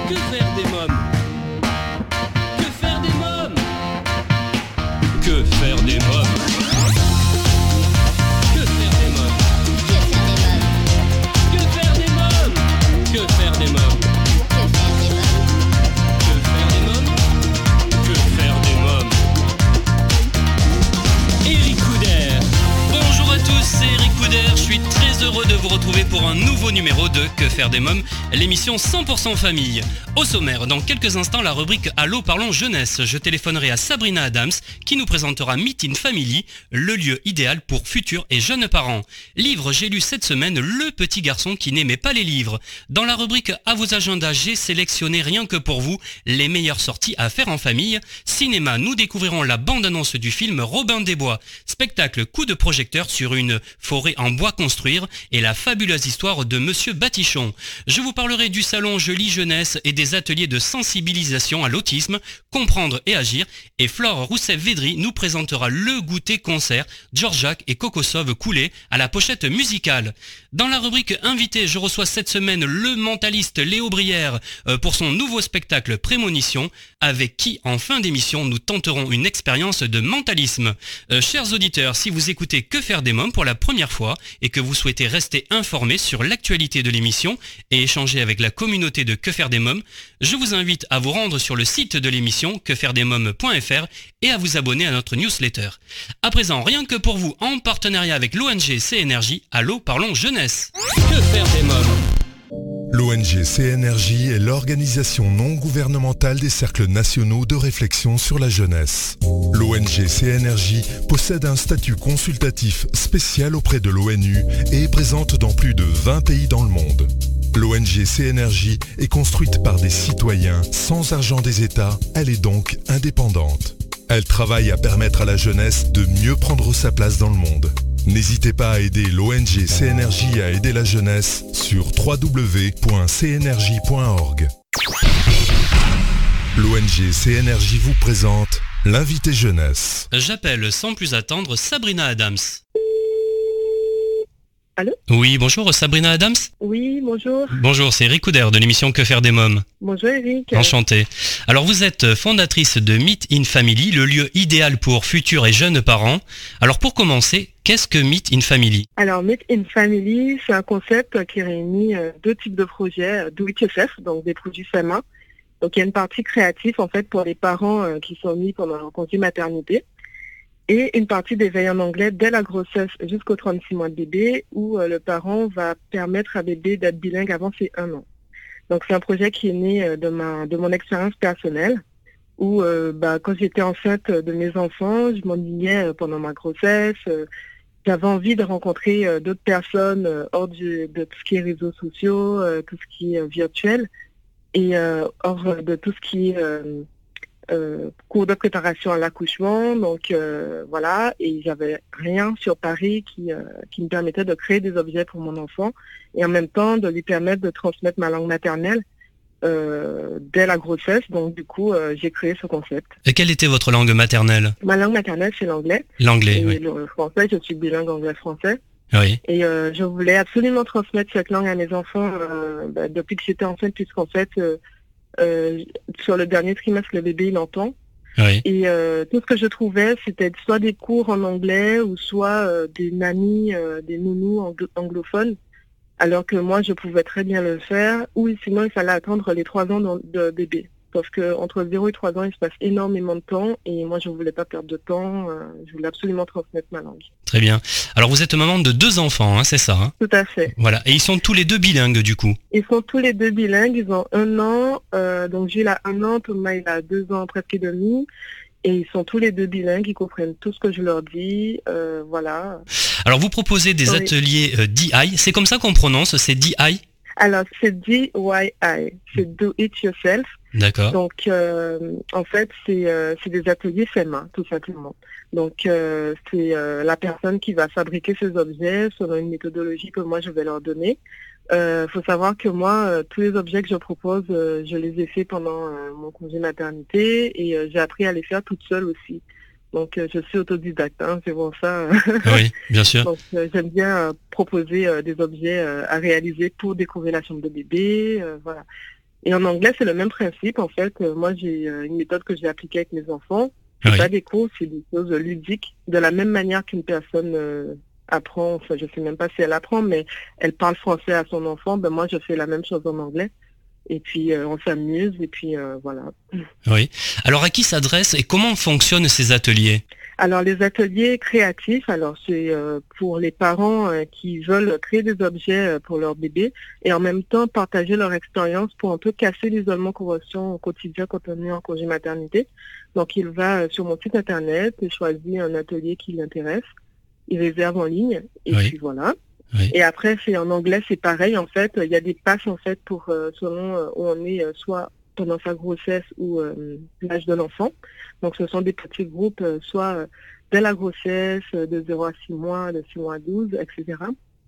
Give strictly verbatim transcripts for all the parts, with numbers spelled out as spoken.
Que faire des mômes? Que faire des mômes? Que faire des mômes? Que faire des mômes? Que faire des mômes? Que faire des mômes? Que faire des mômes? Que faire des mômes? Eric Couder. Bonjour à tous, c'est Eric Couder. Je suis très heureux de vous retrouver pour un nouveau numéro de Que faire des mômes, l'émission cent pour cent famille. Au sommaire, dans quelques instants, la rubrique Allô, parlons jeunesse. Je téléphonerai à Sabrina Adams qui nous présentera Meet in Family, le lieu idéal pour futurs et jeunes parents. Livre, j'ai lu cette semaine Le petit garçon qui n'aimait pas les livres. Dans la rubrique À vos agendas, j'ai sélectionné rien que pour vous les meilleures sorties à faire en famille. Cinéma, nous découvrirons la bande-annonce du film Robin des Bois. Spectacle, coup de projecteur sur une forêt en bois construire et la fabuleuse histoire de Monsieur Batichon. Je vous parlerai du salon Je lis jeunesse et des ateliers de sensibilisation à l'autisme, comprendre et agir. Et Flore Rousseff-Védry nous présentera le goûter concert Dvorak et Kokosov Coulé à la pochette musicale. Dans la rubrique invité, je reçois cette semaine le mentaliste Léo Brière euh, pour son nouveau spectacle Prémonition, avec qui en fin d'émission nous tenterons une expérience de mentalisme. Euh, chers auditeurs, si vous écoutez Que faire des mômes pour la première fois et que vous souhaitez rester informés sur l'actualité de l'émission et échanger avec la communauté de Que faire des mômes, je vous invite à vous rendre sur le site de l'émission que faire des mômes point f r et à vous abonner à notre newsletter. À présent, rien que pour vous, en partenariat avec l'O N G C Énergie, Allô, parlons jeunesse. Que faire des mômes? L'O N G C Énergie est l'organisation non gouvernementale des cercles nationaux de réflexion sur la jeunesse. L'O N G C Énergie possède un statut consultatif spécial auprès de l'O N U et est présente dans plus de vingt pays dans le monde. L'O N G C Énergie est construite par des citoyens sans argent des États, elle est donc indépendante. Elle travaille à permettre à la jeunesse de mieux prendre sa place dans le monde. N'hésitez pas à aider l'O N G C Énergie à aider la jeunesse sur w w w point c énergie point org. L'O N G C Énergie vous présente l'invité jeunesse. J'appelle sans plus attendre Sabrina Adams. Allô? Oui, bonjour Sabrina Adams. Oui, bonjour. Bonjour, c'est Eric Couder de l'émission Que faire des mômes. Bonjour Eric. Enchanté. Alors vous êtes fondatrice de Meet in Family, le lieu idéal pour futurs et jeunes parents. Alors pour commencer, qu'est-ce que Meet in Family? Alors Meet in Family, c'est un concept qui réunit deux types de projets do it yourself, donc des produits faits main. Donc il y a une partie créative en fait pour les parents qui sont mis pendant leur congé maternité. Et une partie des veilles en anglais dès la grossesse jusqu'aux trente-six mois de bébé, où euh, le parent va permettre à bébé d'être bilingue avant ses un an. Donc c'est un projet qui est né euh, de ma de mon expérience personnelle, où euh, bah, quand j'étais enceinte de mes enfants, je m'ennuyais euh, pendant ma grossesse. Euh, j'avais envie de rencontrer euh, d'autres personnes euh, hors du, de tout ce qui est réseaux sociaux, euh, tout ce qui est euh, virtuel, et euh, hors de tout ce qui est euh, Euh, cours de préparation à l'accouchement, donc euh, voilà, et j'avais rien sur Paris qui, euh, qui me permettait de créer des objets pour mon enfant et en même temps de lui permettre de transmettre ma langue maternelle euh, dès la grossesse, donc du coup euh, j'ai créé ce concept. Et quelle était votre langue maternelle? Ma langue maternelle c'est l'anglais. L'anglais, et oui. Le français, je suis bilingue anglais-français. Oui. Et euh, je voulais absolument transmettre cette langue à mes enfants euh, bah, depuis que j'étais enceinte, puisqu'en fait euh, Euh, sur le dernier trimestre, le bébé, il entend. Oui. Et euh, tout ce que je trouvais, c'était soit des cours en anglais ou soit euh, des nannies, euh, des nounous anglo- anglophones, alors que moi, je pouvais très bien le faire. Ou sinon, il fallait attendre les trois ans de, de bébé. Parce qu'entre zéro et trois ans, il se passe énormément de temps. Et moi, je ne voulais pas perdre de temps. Euh, je voulais absolument transmettre ma langue. Très bien. Alors, vous êtes maman de deux enfants, hein, c'est ça, hein? Tout à fait. Voilà. Et ils sont tous les deux bilingues, du coup? Ils sont tous les deux bilingues. Ils ont un an. Euh, donc, Gilles a un an. Thomas, il a deux ans, presque et demi. Et ils sont tous les deux bilingues. Ils comprennent tout ce que je leur dis. Euh, voilà. Alors, vous proposez des Oui. ateliers euh, D I. C'est comme ça qu'on prononce, c'est D I? Alors, c'est D Y I. C'est Do It Yourself. D'accord. Donc, euh, en fait, c'est euh, c'est des ateliers faits main, tout simplement. Donc, euh, c'est euh, la personne qui va fabriquer ces objets selon une méthodologie que moi, je vais leur donner. Il euh, faut savoir que moi, euh, tous les objets que je propose, euh, je les ai faits pendant euh, mon congé maternité et euh, j'ai appris à les faire toute seule aussi. Donc, euh, je suis autodidacte, hein, c'est pour ça. euh, Oui, bien sûr. Donc, euh, j'aime bien euh, proposer euh, des objets euh, à réaliser pour décorer la chambre de bébé, euh, voilà. Et en anglais, c'est le même principe. En fait, euh, moi, j'ai euh, une méthode que j'ai appliquée avec mes enfants. C'est Oui. pas des cours, c'est des choses ludiques. De la même manière qu'une personne euh, apprend, enfin, je sais même pas si elle apprend, mais elle parle français à son enfant, ben moi, je fais la même chose en anglais. Et puis, euh, on s'amuse, et puis euh, voilà. Oui. Alors, à qui s'adressent et comment fonctionnent ces ateliers ? Alors, les ateliers créatifs, alors c'est euh, pour les parents euh, qui veulent créer des objets euh, pour leur bébé et en même temps partager leur expérience pour un peu casser l'isolement qu'on ressent au quotidien quand on est en congé maternité. Donc, il va euh, sur mon site internet et choisit un atelier qui l'intéresse. Il réserve en ligne et Oui. puis voilà. Oui. Et après, c'est en anglais, c'est pareil. En fait, il y a des passes en fait pour euh, selon euh, où on est, euh, soit pendant sa grossesse ou euh, l'âge de l'enfant. Donc, ce sont des petits groupes, euh, soit euh, dès la grossesse, euh, de zéro à six mois, de six mois à douze, et cetera.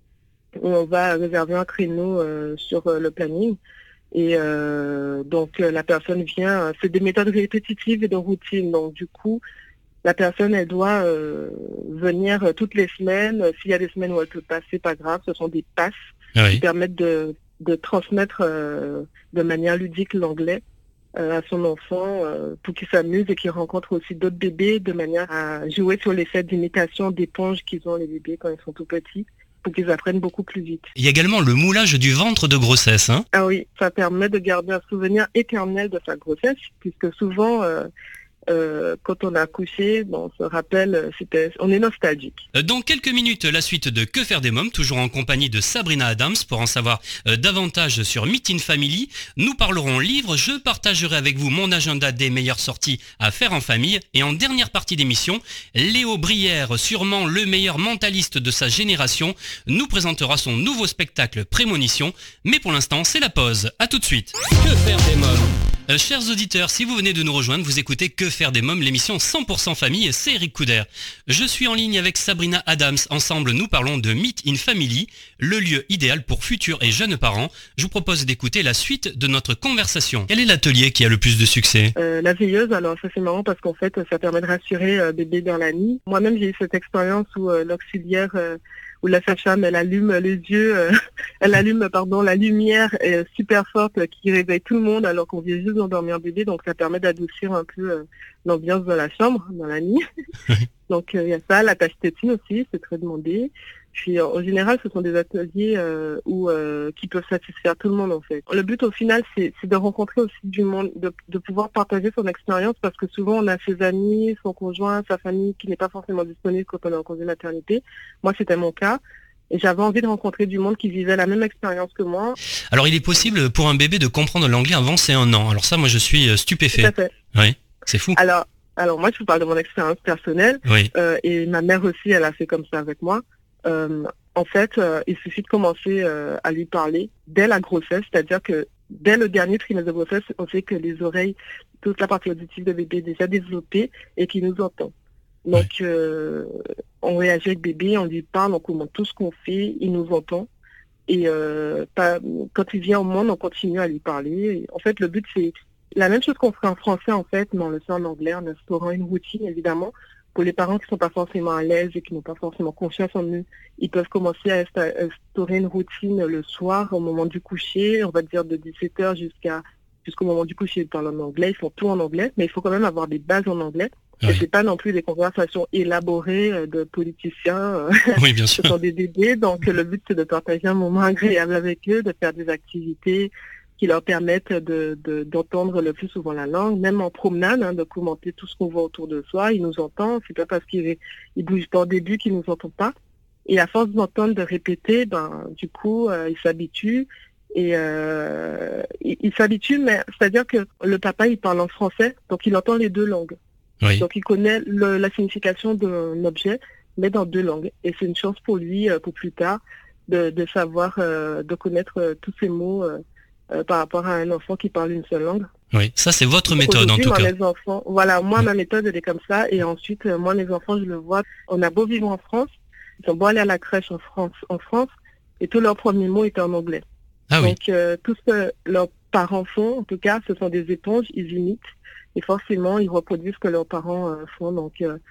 Où on va réserver un créneau euh, sur euh, le planning. Et euh, donc, euh, la personne vient, euh, c'est des méthodes répétitives et de routine. Donc, du coup, la personne, elle doit euh, venir euh, toutes les semaines. Euh, S'il y a des semaines où elle peut pas, c'est pas grave. Ce sont des passes qui Oui. permettent de, de transmettre euh, de manière ludique l'anglais euh, à son enfant euh, pour qu'il s'amuse et qu'il rencontre aussi d'autres bébés de manière à jouer sur l'effet d'imitation d'éponge qu'ils ont les bébés quand ils sont tout petits pour qu'ils apprennent beaucoup plus vite. Il y a également le moulage du ventre de grossesse, hein ? Ah oui, ça permet de garder un souvenir éternel de sa grossesse puisque souvent... Euh, Euh, quand on a accouché, bon, on se rappelle, c'était, on est nostalgique. Dans quelques minutes, la suite de Que faire des mômes, toujours en compagnie de Sabrina Adams. Pour en savoir euh, davantage sur Meet in Family, nous parlerons livres, je partagerai avec vous mon agenda des meilleures sorties à faire en famille. Et en dernière partie d'émission, Léo Brière, sûrement le meilleur mentaliste de sa génération, nous présentera son nouveau spectacle Prémonition. Mais pour l'instant, c'est la pause. À tout de suite. Que faire des mômes ? Euh, chers auditeurs, si vous venez de nous rejoindre, vous écoutez Que faire des mômes, l'émission cent pour cent famille, et c'est Eric Couder. Je suis en ligne avec Sabrina Adams. Ensemble, nous parlons de Meet in Family, le lieu idéal pour futurs et jeunes parents. Je vous propose d'écouter la suite de notre conversation. Quel est l'atelier qui a le plus de succès ? euh, La veilleuse, alors ça c'est marrant parce qu'en fait, ça permet de rassurer euh, bébé dans la nuit. Moi-même, j'ai eu cette expérience où euh, l'auxiliaire... Euh, où la sage-femme, elle allume les yeux, euh, elle allume, pardon, la lumière euh, super forte euh, qui réveille tout le monde alors qu'on vient juste d'endormir bébé, donc ça permet d'adoucir un peu euh, l'ambiance de la chambre dans la nuit. Donc il euh, y a ça, la tâche tétine aussi, c'est très demandé. Puis euh, en général, ce sont des ateliers euh, où euh, qui peuvent satisfaire tout le monde en fait. Le but au final, c'est, c'est de rencontrer aussi du monde, de, de pouvoir partager son expérience parce que souvent on a ses amis, son conjoint, sa famille qui n'est pas forcément disponible quand on est en congé maternité. Moi, c'était mon cas. Et j'avais envie de rencontrer du monde qui vivait la même expérience que moi. Alors, il est possible pour un bébé de comprendre l'anglais avant ses un an. Alors ça, moi, je suis euh, stupéfait. Tout à fait. Oui, c'est fou. Alors, alors moi, je vous parle de mon expérience personnelle. Oui. Euh, et ma mère aussi, elle a fait comme ça avec moi. Euh, en fait, euh, il suffit de commencer euh, à lui parler dès la grossesse, c'est-à-dire que dès le dernier trimestre de grossesse, on sait que les oreilles, toute la partie auditive de bébé est déjà développée et qu'il nous entend. Donc, ouais. euh, on réagit avec bébé, on lui parle, on commente tout ce qu'on fait, il nous entend. Et euh, pas, quand il vient au monde, on continue à lui parler. Et en fait, le but, c'est la même chose qu'on ferait en français, en fait, mais on le fait en anglais, en instaurant une routine, évidemment. Pour les parents qui ne sont pas forcément à l'aise et qui n'ont pas forcément confiance en eux, ils peuvent commencer à instaurer une routine le soir, au moment du coucher, on va dire de dix-sept heures jusqu'à, jusqu'au moment du coucher. Ils parlent en anglais, ils font tout en anglais, mais il faut quand même avoir des bases en anglais. Oui. Et c'est pas non plus des conversations élaborées de politiciens. Oui, bien sûr. Ce sont des bébés, donc le but c'est de partager un moment agréable avec eux, de faire des activités qui leur permettent de, de, d'entendre le plus souvent la langue, même en promenade, hein, de commenter tout ce qu'on voit autour de soi. Ils nous entendent, c'est pas parce qu'ils ils bougent pas au début qu'ils nous entendent pas. Et à force d'entendre, de répéter, ben du coup, euh, ils s'habituent. Et euh, ils, ils s'habituent, mais c'est-à-dire que le papa, il parle en français, donc il entend les deux langues. Oui. Donc il connaît le, la signification d'un objet, mais dans deux langues. Et c'est une chance pour lui, pour plus tard, de, de savoir, euh, de connaître euh, tous ces mots euh, euh, par rapport à un enfant qui parle une seule langue. Oui, ça c'est votre méthode en tout moi, cas. Les enfants, voilà, moi oui. ma méthode elle est comme ça. Et ensuite, euh, moi les enfants, je le vois, on a beau vivre en France, ils ont beau aller à la crèche en France, en France, et tous leurs premiers mots étaient en anglais. Ah, Donc oui. euh, tout ce que leurs parents font, en tout cas, ce sont des éponges, ils imitent. Et forcément, ils reproduisent ce que leurs parents euh, font. Donc, euh,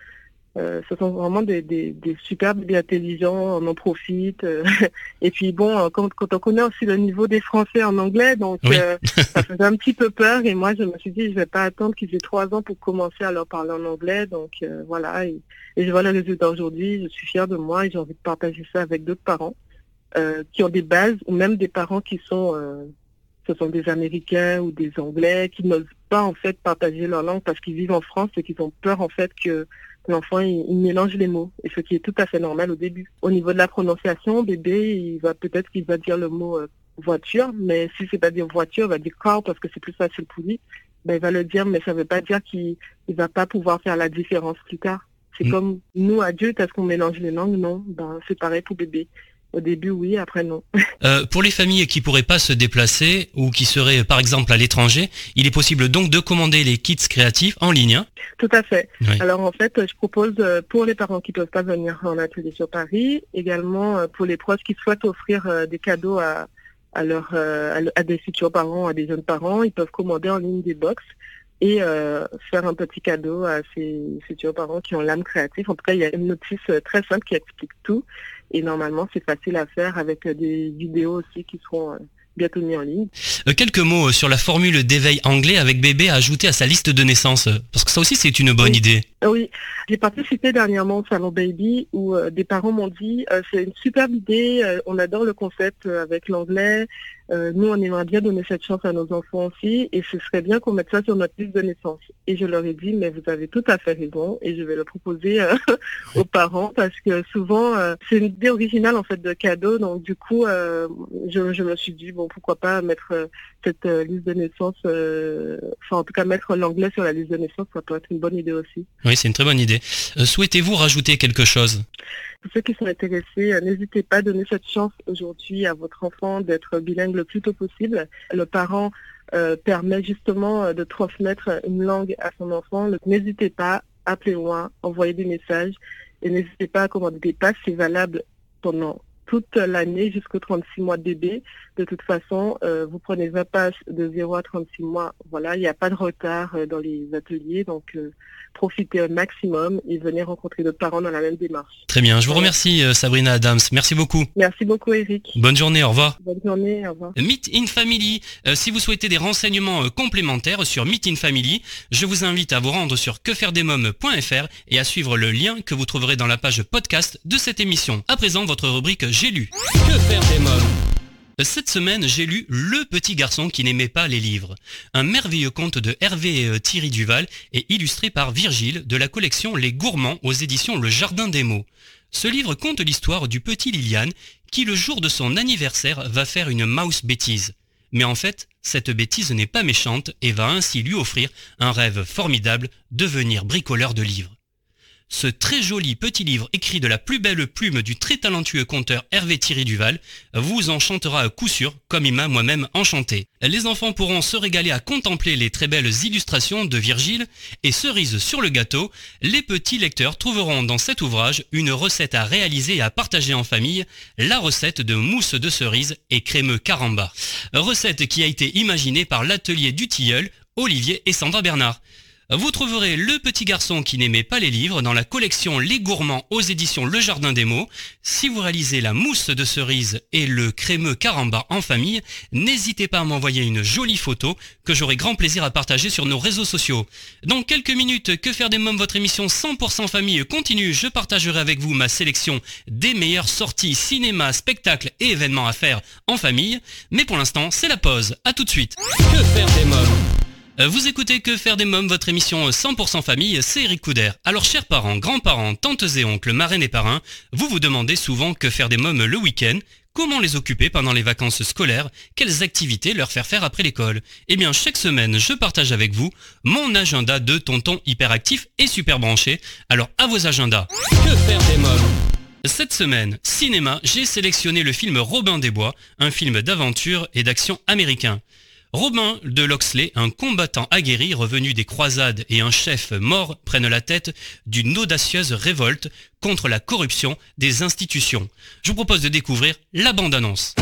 Euh, ce sont vraiment des, des, des super bébés intelligents, on en profite. Euh, et puis bon, quand, quand on connaît aussi le niveau des Français en anglais, donc oui. euh, ça faisait un petit peu peur. Et moi, je me suis dit, je vais pas attendre qu'ils aient trois ans pour commencer à leur parler en anglais. Donc euh, voilà, et, et je vois le résultat aujourd'hui. Je suis fière de moi et j'ai envie de partager ça avec d'autres parents euh, qui ont des bases, ou même des parents qui sont... Euh, ce sont des Américains ou des Anglais qui n'osent pas en fait partager leur langue parce qu'ils vivent en France et qu'ils ont peur en fait que l'enfant il, il mélange les mots, et ce qui est tout à fait normal au début. Au niveau de la prononciation, bébé, il va peut-être qu'il va dire le mot euh, voiture, mais si c'est pas dire voiture, il va dire car parce que c'est plus facile pour lui. Ben il va le dire, mais ça veut pas dire qu'il il va pas pouvoir faire la différence plus tard. C'est mmh. comme nous adultes, est-ce qu'on mélange les langues? Non, ben c'est pareil pour bébé. Au début, oui, après, non. euh, pour les familles qui pourraient pas se déplacer ou qui seraient, par exemple, à l'étranger, il est possible donc de commander les kits créatifs en ligne, hein? Tout à fait. Oui. Alors, en fait, je propose pour les parents qui peuvent pas venir en atelier sur Paris, également pour les proches qui souhaitent offrir des cadeaux à, à, leur, à des futurs parents, à des jeunes parents, ils peuvent commander en ligne des box et euh, faire un petit cadeau à ces futurs parents qui ont l'âme créative. En tout cas, il y a une notice très simple qui explique tout. Et normalement, c'est facile à faire avec des vidéos aussi qui seront bientôt mises en ligne. Euh, quelques mots sur la formule d'éveil anglais avec bébé à ajouter à sa liste de naissance. Parce que ça aussi, c'est une bonne oui. idée. Oui, j'ai participé dernièrement au Salon Baby où euh, des parents m'ont dit euh, c'est une superbe idée, euh, on adore le concept euh, avec l'anglais. Euh, nous, on aimerait bien donner cette chance à nos enfants aussi et ce serait bien qu'on mette ça sur notre liste de naissance. Et je leur ai dit, mais vous avez tout à fait raison et je vais le proposer euh, aux parents parce que souvent, euh, c'est une idée originale en fait de cadeau. Donc du coup, euh, je, je me suis dit, bon, pourquoi pas mettre euh, cette euh, liste de naissance, euh, enfin en tout cas mettre l'anglais sur la liste de naissance, ça peut être une bonne idée aussi. Oui, c'est une très bonne idée. Euh, souhaitez-vous rajouter quelque chose ? Pour ceux qui sont intéressés, euh, n'hésitez pas à donner cette chance aujourd'hui à votre enfant d'être bilingue le plus tôt possible. Le parent euh, permet justement euh, de transmettre une langue à son enfant. Donc, n'hésitez pas, appelez-moi, envoyez des messages et n'hésitez pas à commander des passes. C'est valable pendant toute l'année jusqu'aux trente-six mois de bébé. De toute façon, euh, vous prenez vingt passes de zéro à trente-six mois. Voilà, il n'y a pas de retard euh, dans les ateliers. Donc, euh, profitez au maximum et venez rencontrer d'autres parents dans la même démarche. Très bien, je vous remercie euh, Sabrina Adams. Merci beaucoup. Merci beaucoup Eric. Bonne journée, au revoir. Bonne journée, au revoir. Meet in Family. Euh, si vous souhaitez des renseignements euh, complémentaires sur Meet in Family, je vous invite à vous rendre sur que faire des mômes point f r et à suivre le lien que vous trouverez dans la page podcast de cette émission. À présent, votre rubrique J'ai lu. Que faire des mômes ? Cette semaine, j'ai lu Le petit garçon qui n'aimait pas les livres. Un merveilleux conte de Hervé Thierry Duval et illustré par Virgile de la collection Les Gourmands aux éditions Le Jardin des Mots. Ce livre conte l'histoire du petit Liliane qui, le jour de son anniversaire, va faire une mouse bêtise. Mais en fait, cette bêtise n'est pas méchante et va ainsi lui offrir un rêve formidable, devenir bricoleur de livres. Ce très joli petit livre écrit de la plus belle plume du très talentueux conteur Hervé Thierry Duval vous enchantera à coup sûr, comme il m'a moi-même enchanté. Les enfants pourront se régaler à contempler les très belles illustrations de Virgile et cerise sur le gâteau, les petits lecteurs trouveront dans cet ouvrage une recette à réaliser et à partager en famille, la recette de mousse de cerise et crémeux caramba. Recette qui a été imaginée par l'atelier du tilleul, Olivier et Sandra Bernard. Vous trouverez Le petit garçon qui n'aimait pas les livres dans la collection Les Gourmands aux éditions Le Jardin des Mots. Si vous réalisez la mousse de cerise et le crémeux caramba en famille, n'hésitez pas à m'envoyer une jolie photo que j'aurai grand plaisir à partager sur nos réseaux sociaux. Dans quelques minutes, Que faire des mômes, votre émission cent pour cent famille continue. Je partagerai avec vous ma sélection des meilleures sorties cinéma, spectacles et événements à faire en famille. Mais pour l'instant, c'est la pause. À tout de suite. Que faire des mômes ? Vous écoutez Que faire des mômes, votre émission cent pour cent famille, c'est Eric Couder. Alors chers parents, grands-parents, tantes et oncles, marraines et parrains, vous vous demandez souvent que faire des mômes le week-end, comment les occuper pendant les vacances scolaires, quelles activités leur faire faire après l'école. Eh bien chaque semaine, je partage avec vous mon agenda de tonton hyperactif et super branché. Alors à vos agendas. Que faire des mômes ? Cette semaine, cinéma, j'ai sélectionné le film Robin des Bois, un film d'aventure et d'action américain. Robin de Locksley, un combattant aguerri revenu des croisades et un chef mort prennent la tête d'une audacieuse révolte contre la corruption des institutions. Je vous propose de découvrir la bande-annonce.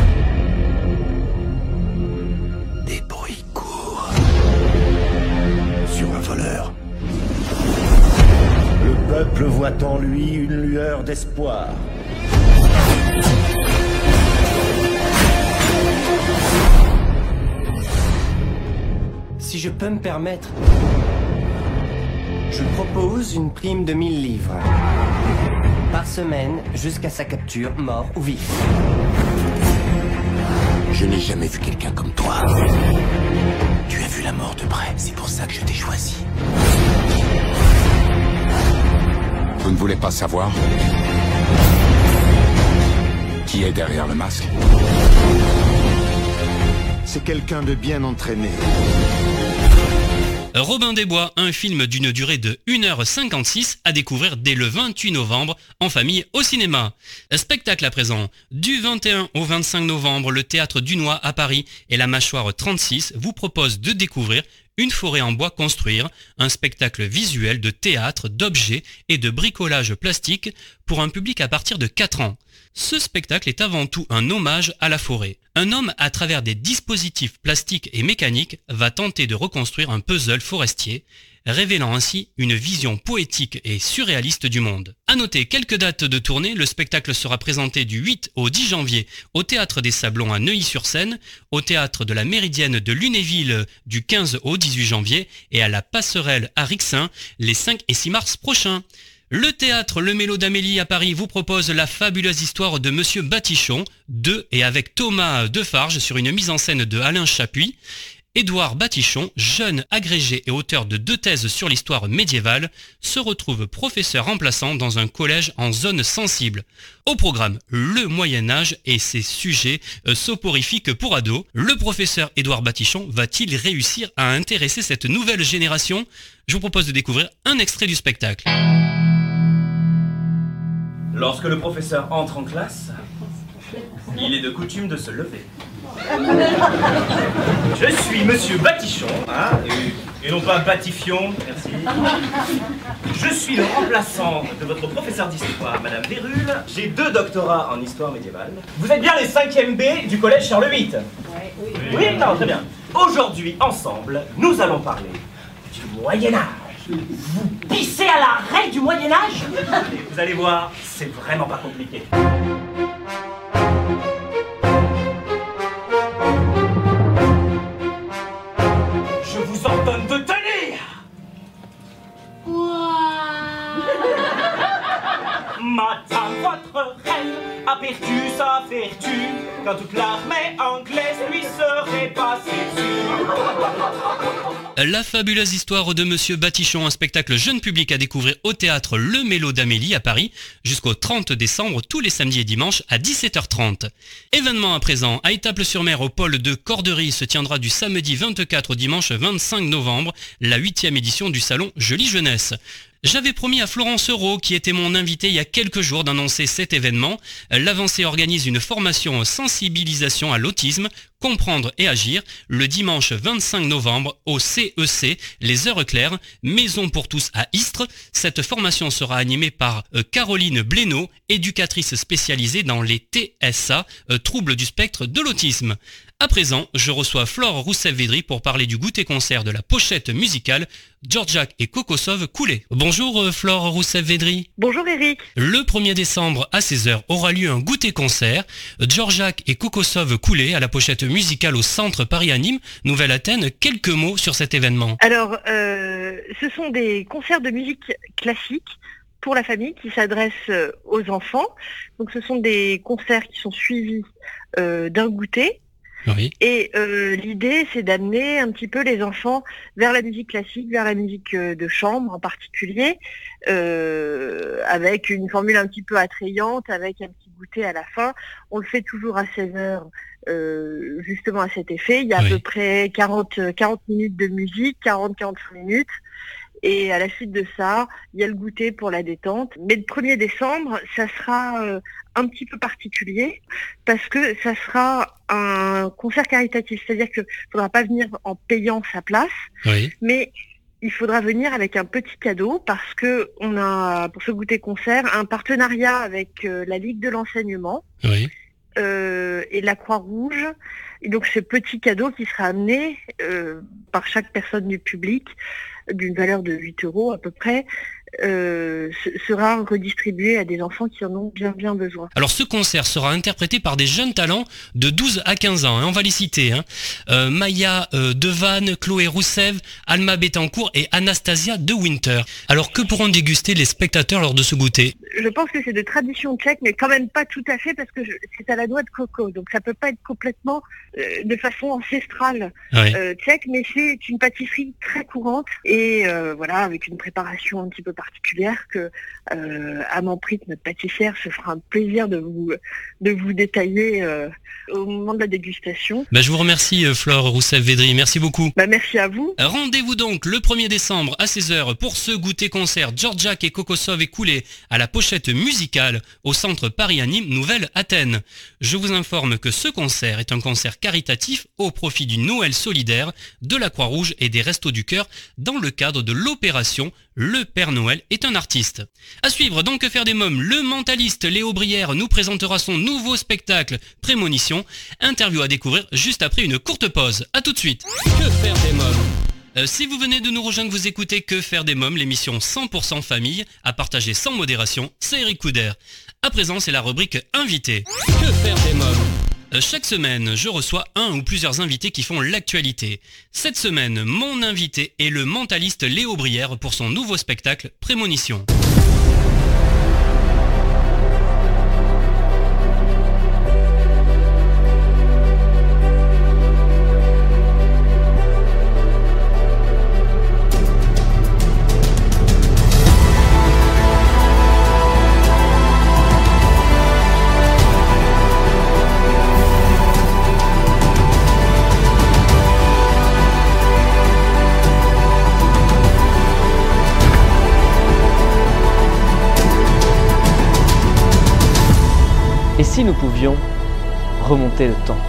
Des bruits courts sur un voleur. Le peuple voit en lui une lueur d'espoir. Si je peux me permettre, je propose une prime de mille livres. Par semaine, jusqu'à sa capture, mort ou vif. Je n'ai jamais vu quelqu'un comme toi. Tu as vu la mort de près, c'est pour ça que je t'ai choisi. Vous ne voulez pas savoir qui est derrière le masque? C'est quelqu'un de bien entraîné. Robin des Bois, un film d'une durée de une heure cinquante-six à découvrir dès le vingt-huit novembre en famille au cinéma. Spectacle à présent. Du vingt et un au vingt-cinq novembre, le Théâtre Dunois à Paris et la Mâchoire trente-six vous proposent de découvrir Une forêt en bois construire, un spectacle visuel de théâtre, d'objets et de bricolage plastique pour un public à partir de quatre ans. Ce spectacle est avant tout un hommage à la forêt. Un homme, à travers des dispositifs plastiques et mécaniques, va tenter de reconstruire un puzzle forestier, révélant ainsi une vision poétique et surréaliste du monde. À noter quelques dates de tournée, le spectacle sera présenté du huit au dix janvier au Théâtre des Sablons à Neuilly-sur-Seine, au Théâtre de la Méridienne de Lunéville du quinze au dix-huit janvier et à la Passerelle à Rixin les cinq et six mars prochains. Le théâtre Le Mélo d'Amélie à Paris vous propose la fabuleuse histoire de Monsieur Batichon, de et avec Thomas Defarge sur une mise en scène de Alain Chapuis. Édouard Batichon, jeune agrégé et auteur de deux thèses sur l'histoire médiévale, se retrouve professeur remplaçant dans un collège en zone sensible. Au programme, le Moyen-Âge et ses sujets euh, soporifiques pour ados. Le professeur Édouard Batichon va-t-il réussir à intéresser cette nouvelle génération? Je vous propose de découvrir un extrait du spectacle. Lorsque le professeur entre en classe, il est de coutume de se lever. Je suis Monsieur Batichon, hein, et, et non pas Batifion, merci. Je suis le remplaçant de votre professeur d'histoire, Madame Vérule. J'ai deux doctorats en histoire médiévale. Vous êtes bien les cinquième B du collège Charles huit? Oui, oui. Oui, non, très bien. Aujourd'hui, ensemble, nous allons parler du Moyen-Âge. Vous pissez à la règle du Moyen-Âge? Vous allez voir, c'est vraiment pas compliqué. Je vous ordonne de tenir! Madame, votre reine a perdu sa vertu quand toute l'armée anglaise lui serait passée dessus. La fabuleuse histoire de Monsieur Batichon, un spectacle jeune public à découvrir au théâtre Le Mélo d'Amélie à Paris jusqu'au trente décembre, tous les samedis et dimanches à dix-sept heures trente. Événement à présent, à Étaples-sur-Mer au pôle de Corderie se tiendra du samedi vingt-quatre au dimanche vingt-cinq novembre, la huitième édition du salon Jolie Jeunesse. J'avais promis à Florence Euro, qui était mon invité il y a quelques jours, d'annoncer cet événement. L'Avancée organise une formation sensibilisation à l'autisme, comprendre et agir, le dimanche vingt-cinq novembre au C E C, les Heures Claires, Maison pour tous à Istres. Cette formation sera animée par euh, Caroline Blénaud, éducatrice spécialisée dans les T S A, euh, troubles du spectre de l'autisme. À présent, je reçois Flore Roussel-Védry pour parler du goûter-concert de la pochette musicale Dvorak et Kokosov Coulé. Bonjour euh, Flore Roussel-Védry. Bonjour Eric. Le premier décembre à seize heures aura lieu un goûter-concert Dvorak et Kokosov Coulé à la pochette musicale au centre Paris-Anime, Nouvelle-Athènes. Quelques mots sur cet événement. Alors, euh, ce sont des concerts de musique classique pour la famille qui s'adressent aux enfants. Donc ce sont des concerts qui sont suivis euh, d'un goûter. Oui. Et euh, l'idée, c'est d'amener un petit peu les enfants vers la musique classique, vers la musique euh, de chambre en particulier, euh, avec une formule un petit peu attrayante, avec un petit goûter à la fin. On le fait toujours à seize heures, euh, justement à cet effet. Il y a oui. à peu près quarante, quarante minutes de musique, quarante à quarante-cinq minutes. Et à la suite de ça, il y a le goûter pour la détente. Mais le premier décembre, ça sera euh, un petit peu particulier parce que ça sera un concert caritatif. C'est-à-dire qu'il ne faudra pas venir en payant sa place, oui. mais il faudra venir avec un petit cadeau parce que on a, pour ce goûter-concert, un partenariat avec euh, la Ligue de l'enseignement oui. euh, et la Croix-Rouge. Et donc ce petit cadeau qui sera amené euh, par chaque personne du public, d'une valeur de huit euros à peu près, euh, sera redistribué à des enfants qui en ont bien bien besoin. Alors ce concert sera interprété par des jeunes talents de douze à quinze ans, hein, on va les citer. Hein. Euh, Maya euh, Devanne, Chloé Roussev, Alma Bettencourt et Anastasia De Winter. Alors que pourront déguster les spectateurs lors de ce goûter? Je pense que c'est de tradition tchèque, mais quand même pas tout à fait parce que je, c'est à la noix de coco, donc ça peut pas être complètement euh, de façon ancestrale ouais. euh, tchèque, mais c'est une pâtisserie très courante et euh, voilà, avec une préparation un petit peu particulière que euh, Amanpreet, notre pâtissière, se fera un plaisir de vous de vous détailler euh, au moment de la dégustation. Bah, je vous remercie euh, Flore Roussev-Védry, merci beaucoup. Bah, merci à vous. Rendez-vous donc le premier décembre à seize heures pour ce goûter concert Djordjak et Kokosov écoulés à la pochette musicale au centre Paris-Anime Nouvelle-Athènes. Je vous informe que ce concert est un concert caritatif au profit du Noël solidaire, de la Croix-Rouge et des Restos du Cœur dans le cadre de l'opération Le Père Noël est un artiste. À suivre donc Que faire des mômes, le mentaliste Léo Brière nous présentera son nouveau spectacle Prémonition, interview à découvrir juste après une courte pause. A tout de suite. Que faire des mômes? Euh, si vous venez de nous rejoindre, vous écoutez Que faire des mômes, l'émission cent pour cent famille, à partager sans modération, c'est Eric Couder. À présent, c'est la rubrique Invité. Que faire des mômes? Euh, chaque semaine, je reçois un ou plusieurs invités qui font l'actualité. Cette semaine, mon invité est le mentaliste Léo Brière pour son nouveau spectacle Prémonition. Et si nous pouvions remonter le temps?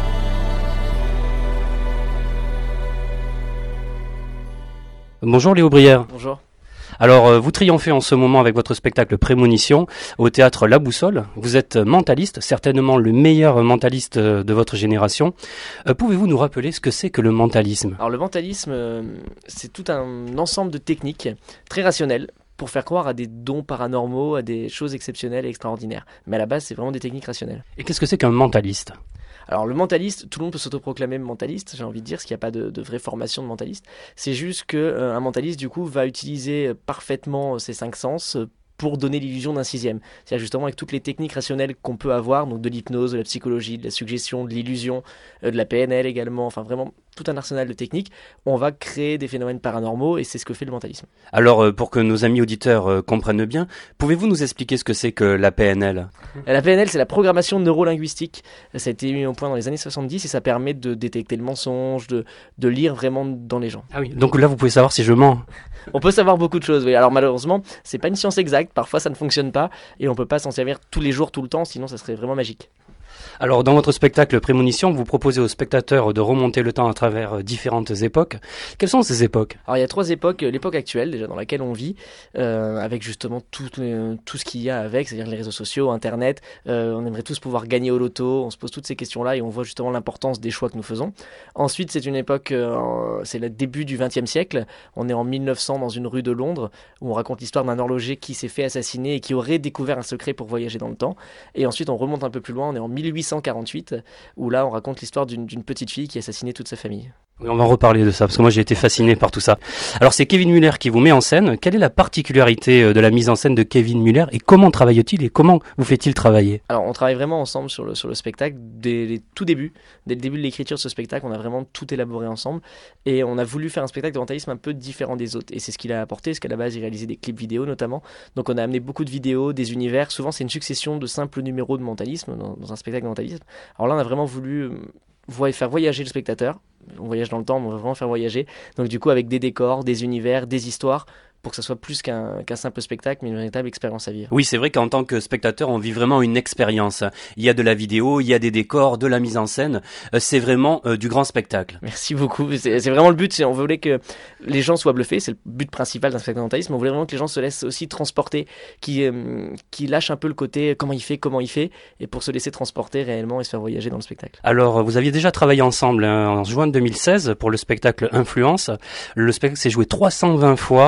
Bonjour Léo Brière. Bonjour. Alors, euh, vous triomphez en ce moment avec votre spectacle Prémonition au théâtre La Boussole. Vous êtes mentaliste, certainement le meilleur mentaliste de votre génération. Euh, pouvez-vous nous rappeler ce que c'est que le mentalisme? Alors le mentalisme, euh, c'est tout un ensemble de techniques très rationnelles pour faire croire à des dons paranormaux, à des choses exceptionnelles et extraordinaires. Mais à la base, c'est vraiment des techniques rationnelles. Et qu'est-ce que c'est qu'un mentaliste? Alors le mentaliste, tout le monde peut s'autoproclamer mentaliste, j'ai envie de dire, parce qu'il n'y a pas de, de vraie formation de mentaliste. C'est juste qu'un euh, mentaliste, du coup, va utiliser parfaitement ses cinq sens euh, pour donner l'illusion d'un sixième. C'est-à-dire justement avec toutes les techniques rationnelles qu'on peut avoir, donc de l'hypnose, de la psychologie, de la suggestion, de l'illusion, euh, de la P N L également, enfin vraiment tout un arsenal de techniques, on va créer des phénomènes paranormaux et c'est ce que fait le mentalisme. Alors euh, pour que nos amis auditeurs euh, comprennent bien, pouvez-vous nous expliquer ce que c'est que la P N L? La P N L, c'est la programmation neurolinguistique. Ça a été mis au point dans les années soixante-dix et ça permet de détecter le mensonge, de, de lire vraiment dans les gens. Ah oui, donc là vous pouvez savoir si je mens. On peut savoir beaucoup de choses, oui. Alors malheureusement, c'est pas une science exacte, parfois ça ne fonctionne pas et on peut pas s'en servir tous les jours, tout le temps, sinon ça serait vraiment magique. Alors dans votre spectacle Prémonition, vous proposez aux spectateurs de remonter le temps à travers différentes époques. Quelles sont ces époques? Alors il y a trois époques. L'époque actuelle déjà dans laquelle on vit, euh, avec justement tout, euh, tout ce qu'il y a avec, c'est-à-dire les réseaux sociaux, Internet. Euh, on aimerait tous pouvoir gagner au loto. On se pose toutes ces questions-là et on voit justement l'importance des choix que nous faisons. Ensuite c'est une époque, euh, c'est le début du vingtième siècle. On est en mille neuf cents dans une rue de Londres où on raconte l'histoire d'un horloger qui s'est fait assassiner et qui aurait découvert un secret pour voyager dans le temps. Et ensuite on remonte un peu plus loin, on est en mille huit cent quarante-huit, où là on raconte l'histoire d'une, d'une petite fille qui a assassiné toute sa famille. Oui, on va en reparler de ça, parce que moi j'ai été fasciné par tout ça. Alors c'est Kevin Muller qui vous met en scène. Quelle est la particularité de la mise en scène de Kevin Muller et comment travaille-t-il et comment vous fait-il travailler? Alors on travaille vraiment ensemble sur le, sur le spectacle dès les tout débuts. Dès le début de l'écriture de ce spectacle, on a vraiment tout élaboré ensemble et on a voulu faire un spectacle de mentalisme un peu différent des autres. Et c'est ce qu'il a apporté, parce qu'à la base il réalisait des clips vidéo notamment. Donc on a amené beaucoup de vidéos, des univers. Souvent c'est une succession de simples numéros de mentalisme dans, dans un spectacle de mentalisme. Alors là on a vraiment voulu euh, faire voyager le spectateur. On voyage dans le temps, mais on va vraiment faire voyager. Donc du coup avec des décors, des univers, des histoires, pour que ça soit plus qu'un, qu'un simple spectacle, mais une véritable expérience à vivre. Oui, c'est vrai qu'en tant que spectateur, on vit vraiment une expérience. Il y a de la vidéo, il y a des décors, de la mise en scène. C'est vraiment euh, du grand spectacle. Merci beaucoup. C'est, c'est vraiment le but. C'est, on voulait que les gens soient bluffés. C'est le but principal d'un spectacle de mentalisme. On voulait vraiment que les gens se laissent aussi transporter, qui, euh, qui lâchent un peu le côté comment il fait, comment il fait, et pour se laisser transporter réellement et se faire voyager dans le spectacle. Alors, vous aviez déjà travaillé ensemble hein, en juin deux mille seize pour le spectacle Influence. Le spectacle s'est joué trois cent vingt fois.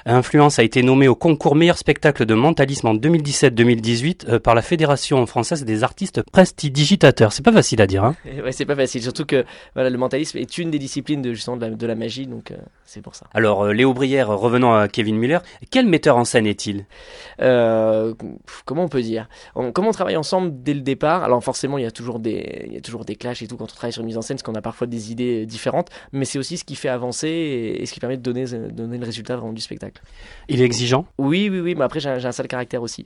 Influence a été nommé au concours meilleur spectacle de mentalisme en deux mille dix-sept deux mille dix-huit euh, par la Fédération française des artistes prestidigitateurs. C'est pas facile à dire, hein. Ouais, c'est pas facile, surtout que voilà, le mentalisme est une des disciplines de, justement, de, la, de la magie, donc euh, c'est pour ça. Alors, euh, Léo Brière, revenons à Kevin Muller, quel metteur en scène est-il ? euh, Comment on peut dire on, Comment on travaille ensemble dès le départ ? Alors forcément, il y a toujours des, il y a toujours des clashs et tout quand on travaille sur une mise en scène, parce qu'on a parfois des idées différentes, mais c'est aussi ce qui fait avancer et, et ce qui permet de donner, de donner le résultat vraiment du spectacle. Il est exigeant ? Oui, oui, oui, mais après j'ai un, j'ai un sale caractère aussi.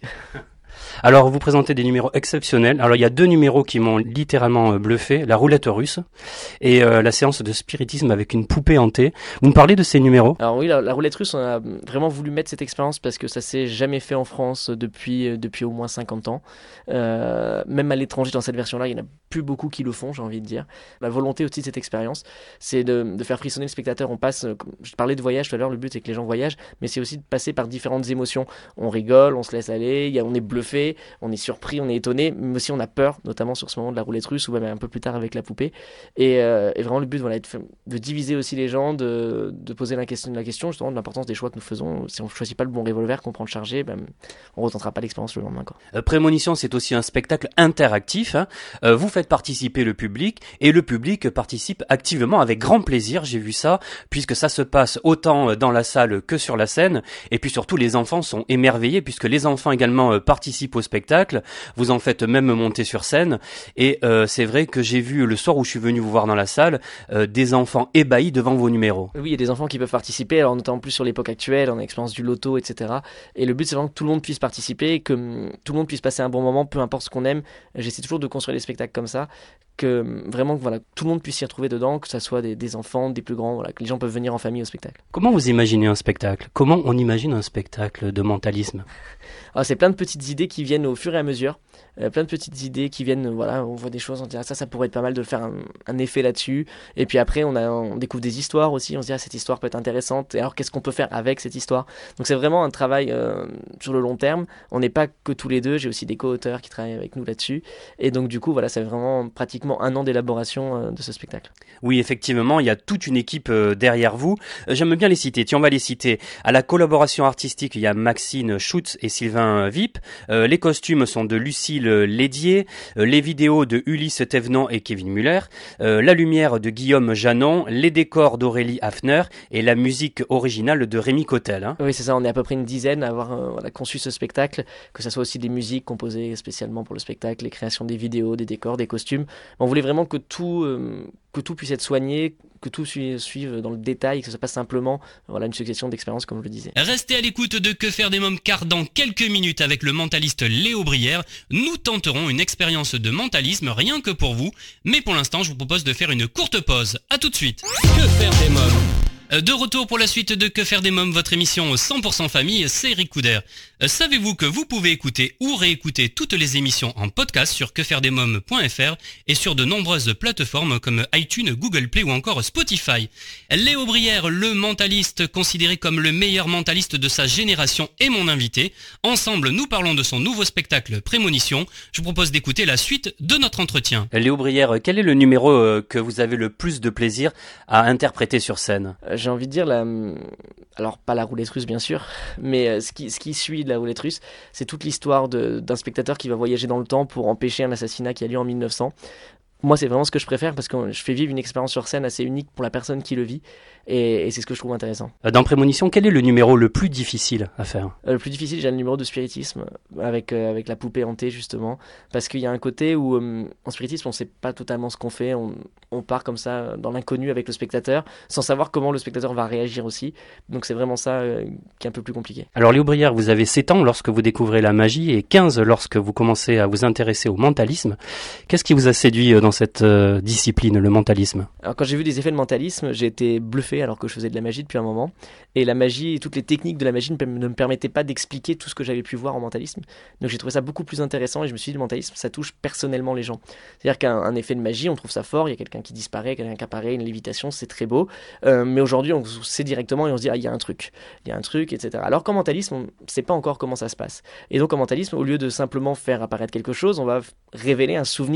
Alors, vous présentez des numéros exceptionnels. Alors, il y a deux numéros qui m'ont littéralement euh, bluffé, la roulette russe et euh, la séance de spiritisme avec une poupée hantée. Vous me parlez de ces numéros ? Alors oui, la, la roulette russe, on a vraiment voulu mettre cette expérience parce que ça s'est jamais fait en France depuis, depuis au moins cinquante ans. Euh, même à l'étranger, dans cette version-là, il n'y en a plus beaucoup qui le font, j'ai envie de dire. La volonté aussi de cette expérience, c'est de, de faire frissonner le spectateur. On passe, je parlais de voyage tout à l'heure, le but c'est que les gens voyagent, mais c'est aussi de passer par différentes émotions. On rigole, on se laisse aller, y a, on est bluffé, on est surpris, on est étonné, mais aussi on a peur, notamment sur ce moment de la roulette russe ou même un peu plus tard avec la poupée. Et, euh, et vraiment le but, voilà, est de, de diviser aussi les gens, de, de poser la question, la question justement de l'importance des choix que nous faisons. Si on ne choisit pas le bon revolver, qu'on prend le chargé, ben, on ne retentera pas l'expérience le lendemain, quoi. Euh, Prémonition, c'est aussi un spectacle interactif, hein. Euh, vous faites participer le public et le public participe activement avec grand plaisir, j'ai vu ça, puisque ça se passe autant dans la salle que sur la scène. Et puis surtout, les enfants sont émerveillés puisque les enfants également euh, participent au spectacle. Vous en faites même monter sur scène. Et euh, c'est vrai que j'ai vu le soir où je suis venu vous voir dans la salle, euh, des enfants ébahis devant vos numéros. Oui, il y a des enfants qui peuvent participer, alors notamment plus sur l'époque actuelle, on a l'expérience du loto, et cetera. Et le but, c'est vraiment que tout le monde puisse participer, que hum, tout le monde puisse passer un bon moment, peu importe ce qu'on aime. J'essaie toujours de construire des spectacles comme ça, que hum, vraiment que voilà, tout le monde puisse s'y retrouver dedans, que ce soit des, des enfants, des plus grands, voilà, que les gens peuvent venir en famille au spectacle. Comment vous imaginez un spectacle ? Comment on imagine un spectacle de mentalisme ? Alors, c'est plein de petites idées qui viennent au fur et à mesure. Euh, plein de petites idées qui viennent, voilà, on voit des choses, on dit ah, ça, ça pourrait être pas mal de faire un, un effet là-dessus. Et puis après, on, a, on découvre des histoires aussi, on se dit ah, cette histoire peut être intéressante. Et alors, qu'est-ce qu'on peut faire avec cette histoire ? Donc, c'est vraiment un travail euh, sur le long terme. On n'est pas que tous les deux, j'ai aussi des co-auteurs qui travaillent avec nous là-dessus. Et donc, du coup, voilà, c'est vraiment pratiquement un an d'élaboration euh, de ce spectacle. Oui, effectivement, il y a toute une équipe euh, derrière vous. Euh, j'aime bien les citer. Tiens, on va les citer. À la collaboration artistique, il y a Maxine Schutz et Sylvain Vip. Euh, les costumes sont de Lucille Lédier, euh, les vidéos de Ulysse Thévenant et Kevin Muller, euh, la lumière de Guillaume Janon, les décors d'Aurélie Hafner et la musique originale de Rémi Cotel. Hein. Oui, c'est ça, on est à peu près une dizaine à avoir euh, voilà, conçu ce spectacle, que ce soit aussi des musiques composées spécialement pour le spectacle, les créations des vidéos, des décors, des costumes. On voulait vraiment que tout, euh, que tout puisse être soigné, que tout suive dans le détail, que ce soit pas simplement voilà, une succession d'expériences comme je le disais. Restez à l'écoute de Que faire des mômes, car dans quelques minutes avec le mentaliste Léo Brière, nous tenterons une expérience de mentalisme rien que pour vous, mais pour l'instant je vous propose de faire une courte pause. A tout de suite. Que faire des mômes ? De retour pour la suite de Que faire des mômes, votre émission cent pour cent famille, c'est Eric Couder. Savez-vous que vous pouvez écouter ou réécouter toutes les émissions en podcast sur que faire des mômes point f r et sur de nombreuses plateformes comme iTunes, Google Play ou encore Spotify. Léo Brière, le mentaliste considéré comme le meilleur mentaliste de sa génération, est mon invité. Ensemble, nous parlons de son nouveau spectacle Prémonition. Je vous propose d'écouter la suite de notre entretien. Léo Brière, quel est le numéro euh, que vous avez le plus de plaisir à interpréter sur scène ? J'ai envie de dire, la... alors pas la roulette russe bien sûr, mais ce qui, ce qui suit de la roulette russe, c'est toute l'histoire de, d'un spectateur qui va voyager dans le temps pour empêcher un assassinat qui a lieu en mille neuf cents. Moi, c'est vraiment ce que je préfère parce que je fais vivre une expérience sur scène assez unique pour la personne qui le vit et, et c'est ce que je trouve intéressant. Dans Prémonition, quel est le numéro le plus difficile à faire ? euh, Le plus difficile, j'ai le numéro de spiritisme avec, euh, avec la poupée hantée justement, parce qu'il y a un côté où euh, en spiritisme, on ne sait pas totalement ce qu'on fait, on, on part comme ça dans l'inconnu avec le spectateur sans savoir comment le spectateur va réagir aussi, donc c'est vraiment ça euh, qui est un peu plus compliqué. Alors Léo Brière, vous avez sept ans lorsque vous découvrez la magie et quinze lorsque vous commencez à vous intéresser au mentalisme. Qu'est-ce qui vous a séduit dans cette euh, discipline, le mentalisme ? Alors quand j'ai vu des effets de mentalisme, j'ai été bluffé alors que je faisais de la magie depuis un moment. Et la magie et toutes les techniques de la magie ne me permettaient pas d'expliquer tout ce que j'avais pu voir en mentalisme. Donc j'ai trouvé ça beaucoup plus intéressant et je me suis dit le mentalisme, ça touche personnellement les gens. C'est-à-dire qu'un un effet de magie, on trouve ça fort, il y a quelqu'un qui disparaît, quelqu'un qui apparaît, une lévitation, c'est très beau. Euh, mais aujourd'hui, on sait directement et on se dit ah, il y a un truc, il y a un truc, et cetera. Alors qu'en mentalisme, on ne sait pas encore comment ça se passe. Et donc en mentalisme, au lieu de simplement faire apparaître quelque chose, on va révéler un souvenir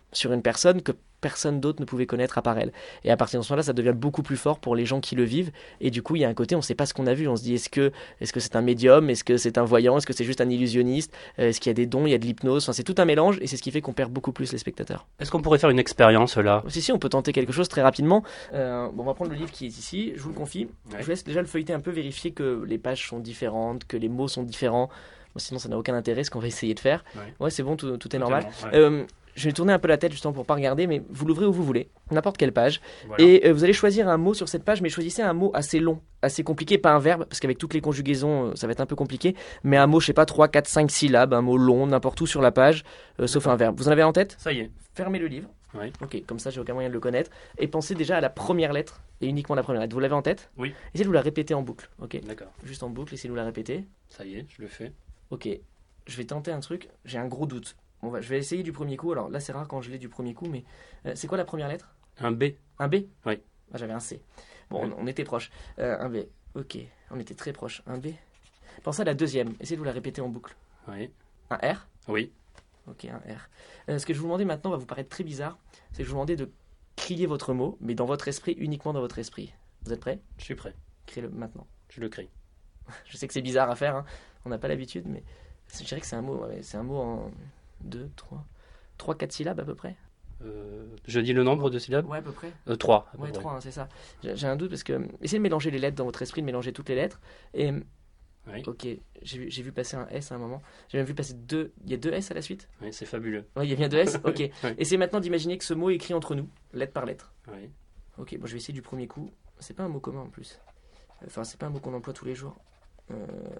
sur une personne que personne d'autre ne pouvait connaître à part elle. Et à partir de ce moment-là, ça devient beaucoup plus fort pour les gens qui le vivent. Et du coup, il y a un côté, on ne sait pas ce qu'on a vu. On se dit, est-ce que est-ce que c'est un médium? Est-ce que c'est un voyant? Est-ce que c'est juste un illusionniste? Est-ce qu'il y a des dons? Il y a de l'hypnose? Enfin, c'est tout un mélange et c'est ce qui fait qu'on perd beaucoup plus les spectateurs. Est-ce qu'on pourrait faire une expérience là? Si, si, on peut tenter quelque chose très rapidement. Euh, bon, on va prendre le livre qui est ici. Je vous le confie. Ouais. Je vous laisse déjà le feuilleter un peu, vérifier que les pages sont différentes, que les mots sont différents. Bon, sinon, ça n'a aucun intérêt, ce qu'on va essayer de faire. Ouais, ouais c'est bon, tout, tout est tout normal. Est bon, ouais. euh, Je vais tourner un peu la tête justement pour pas regarder, mais vous l'ouvrez où vous voulez, n'importe quelle page. Voilà. Et euh, vous allez choisir un mot sur cette page, mais choisissez un mot assez long, assez compliqué, pas un verbe, parce qu'avec toutes les conjugaisons, euh, ça va être un peu compliqué. Mais un mot, je sais pas, trois, quatre, cinq syllabes, un mot long, n'importe où sur la page, euh, sauf un verbe. Vous en avez en tête? Ça y est. Fermez le livre. Oui. Ok, comme ça, j'ai aucun moyen de le connaître. Et pensez déjà à la première lettre, et uniquement la première lettre. Vous l'avez en tête? Oui. Essayez de vous la répéter en boucle. Ok. D'accord. Juste en boucle, essayez de vous la répéter. Ça y est, je le fais. Ok. Je vais tenter un truc. J'ai un gros doute. On va, je vais essayer du premier coup. Alors là, c'est rare quand je l'ai du premier coup, mais euh, c'est quoi la première lettre? Un B. Un B? Oui. Ah, j'avais un C. Bon, oui. on, on était proche. Euh, un B. Ok, on était très proche. Un B. Pensez à la deuxième. Essayez de vous la répéter en boucle. Oui. Un R? Oui. Ok, un R. Euh, ce que je vous demandais maintenant va vous paraître très bizarre. C'est que je vous demandais de crier votre mot, mais dans votre esprit, uniquement dans votre esprit. Vous êtes prêts? Je suis prêt. Criez-le maintenant. Je le crie. Je sais que c'est bizarre à faire, hein. On n'a pas l'habitude, mais je dirais que c'est un mot. Ouais, c'est un mot en deux, trois, trois, quatre syllabes à peu près. Euh, je dis le nombre de syllabes? Ouais, à peu près. Euh, trois. Ouais, trois, hein, c'est ça. J'ai, j'ai un doute parce que essayez de mélanger les lettres dans votre esprit, de mélanger toutes les lettres. Et oui. Ok, j'ai vu, j'ai vu passer un S à un moment. J'ai même vu passer deux. Il y a deux S à la suite? Oui, c'est fabuleux. Ouais, il y a bien deux S. Ok. Oui. Essayez maintenant d'imaginer que ce mot est écrit entre nous, lettre par lettre. Oui. Ok, bon, je vais essayer du premier coup. C'est pas un mot commun en plus. Enfin, c'est pas un mot qu'on emploie tous les jours. Euh...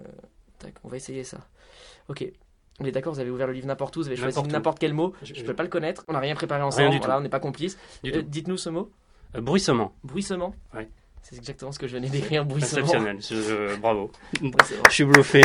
Tac, on va essayer ça. Ok. On est d'accord, vous avez ouvert le livre n'importe où, vous avez choisi n'importe, n'importe quel mot. Je ne peux pas le connaître. On n'a rien préparé ensemble. Rien du voilà, tout. On n'est pas complices. Euh, dites-nous ce mot. Euh, bruissement. Bruissement. Oui. C'est exactement ce que je venais d'écrire, bruissement. Exceptionnel, je, bravo. Ouais, je suis bluffé.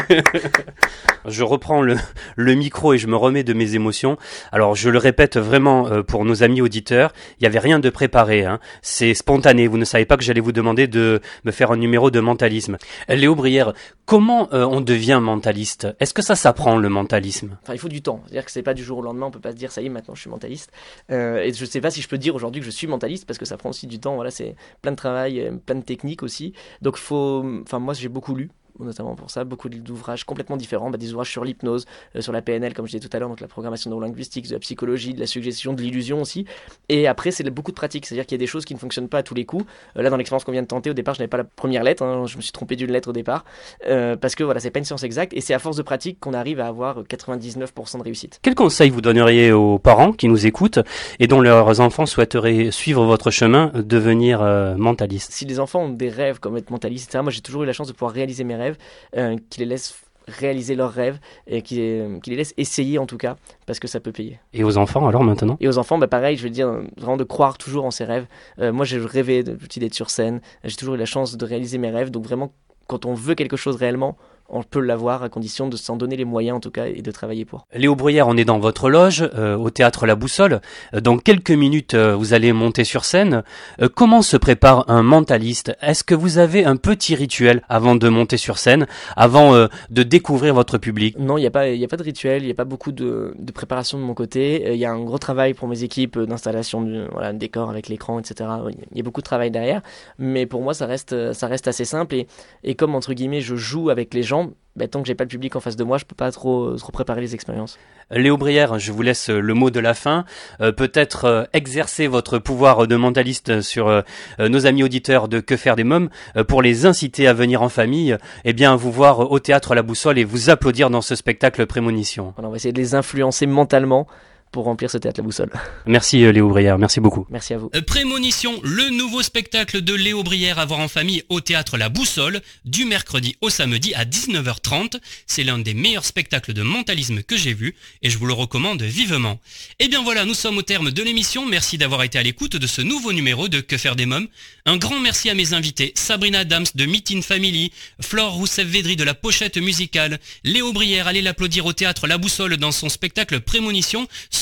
Je reprends le, le micro et je me remets de mes émotions. Alors je le répète vraiment euh, pour nos amis auditeurs, il n'y avait rien de préparé, hein. C'est spontané, vous ne savez pas que j'allais vous demander de me faire un numéro de mentalisme. Léo Brière, comment euh, on devient mentaliste? Est-ce que ça s'apprend le mentalisme? Enfin, il faut du temps, c'est-à-dire que c'est pas du jour au lendemain, on peut pas se dire ça y est maintenant je suis mentaliste. Euh, et je sais pas si je peux dire aujourd'hui que je suis mentaliste parce que ça prend aussi du temps, voilà, c'est plein de travail, plein de techniques aussi. Donc faut, enfin moi j'ai beaucoup lu, notamment pour ça, beaucoup d'ouvrages complètement différents, bah, des ouvrages sur l'hypnose, euh, sur la P N L comme je disais tout à l'heure, donc la programmation neurolinguistique, de la psychologie, de la suggestion, de l'illusion aussi. Et après c'est beaucoup de pratique, c'est-à-dire qu'il y a des choses qui ne fonctionnent pas à tous les coups. Euh, là dans l'expérience qu'on vient de tenter, au départ je n'avais pas la première lettre, hein, je me suis trompé d'une lettre au départ, euh, parce que voilà c'est pas une science exacte et c'est à force de pratique qu'on arrive à avoir quatre-vingt-dix-neuf pour cent de réussite. Quel conseil vous donneriez aux parents qui nous écoutent et dont leurs enfants souhaiteraient suivre votre chemin, devenir euh, mentaliste? Si les enfants ont des rêves comme être mentaliste, et cetera, moi j'ai toujours eu la chance de pouvoir réaliser mes rêves, euh, qui les laisse réaliser leurs rêves et qui, euh, qui les laisse essayer en tout cas parce que ça peut payer. Et aux enfants alors maintenant? Et aux enfants bah pareil, je veux dire vraiment de croire toujours en ses rêves. Euh, moi j'ai rêvé de, d'être sur scène, j'ai toujours eu la chance de réaliser mes rêves, donc vraiment quand on veut quelque chose réellement, on peut l'avoir à condition de s'en donner les moyens en tout cas et de travailler pour. Léo Bruyère, on est dans votre loge euh, au théâtre La Boussole. Dans quelques minutes, euh, vous allez monter sur scène. Euh, comment se prépare un mentaliste? Est-ce que vous avez un petit rituel avant de monter sur scène, avant euh, de découvrir votre public? Non, il n'y a pas, il y a pas de rituel, il n'y a pas beaucoup de, de préparation de mon côté. Il y a un gros travail pour mes équipes d'installation de voilà, de décor avec l'écran, et cetera. Il y a beaucoup de travail derrière, mais pour moi ça reste, ça reste assez simple et, et comme entre guillemets je joue avec les gens. Bah, tant que j'ai pas le public en face de moi, je peux pas trop, trop préparer les expériences. Léo Bruyère, je vous laisse le mot de la fin. Euh, peut-être euh, exercer votre pouvoir de mentaliste sur euh, nos amis auditeurs de Que faire des mômes euh, pour les inciter à venir en famille, eh bien vous voir au théâtre La Boussole et vous applaudir dans ce spectacle Prémonition. Voilà, on va essayer de les influencer mentalement pour remplir ce théâtre La Boussole. Merci Léo Bruyère, merci beaucoup. Merci à vous. Prémonition, le nouveau spectacle de Léo Bruyère à voir en famille au théâtre La Boussole, du mercredi au samedi à dix-neuf heures trente. C'est l'un des meilleurs spectacles de mentalisme que j'ai vu et je vous le recommande vivement. Et bien voilà, nous sommes au terme de l'émission. Merci d'avoir été à l'écoute de ce nouveau numéro de Que faire des mômes. Un grand merci à mes invités, Sabrina Adams de Meet in Family, Flore Rousseff-Védry de la Pochette musicale, Léo Bruyère, allez l'applaudir au théâtre La Boussole dans son spectacle Prémonition.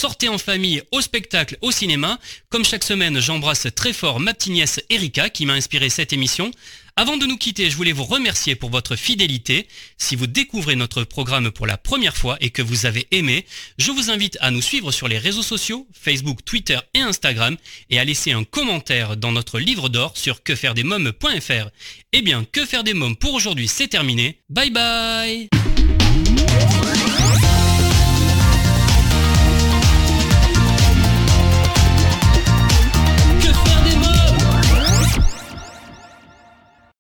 sortez en famille, au spectacle, au cinéma. Comme chaque semaine, j'embrasse très fort ma petite nièce Erika qui m'a inspiré cette émission. Avant de nous quitter, je voulais vous remercier pour votre fidélité. Si vous découvrez notre programme pour la première fois et que vous avez aimé, je vous invite à nous suivre sur les réseaux sociaux, Facebook, Twitter et Instagram, et à laisser un commentaire dans notre livre d'or sur que faire des mômes point f r. Eh bien, Que faire des mômes pour aujourd'hui, c'est terminé. Bye bye!